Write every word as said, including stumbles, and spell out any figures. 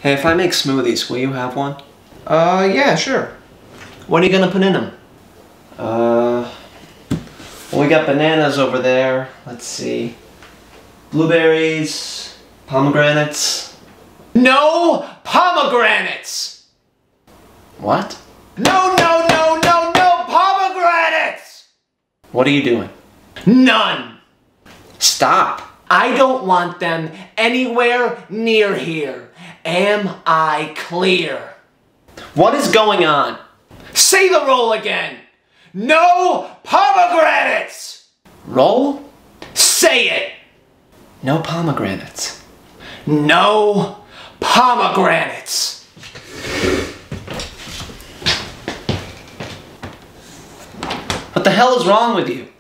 Hey, if I make smoothies, will you have one? Uh, yeah, sure. What are you gonna put in them? Uh, well, we got bananas over there. Let's see. Blueberries, pomegranates. No pomegranates! What? No, no, no, no, no pomegranates! What are you doing? None! Stop. I don't want them anywhere near here. Am I clear? What is going on? Say the roll again! No pomegranates! Roll? Say it! No pomegranates. No pomegranates! What the hell is wrong with you?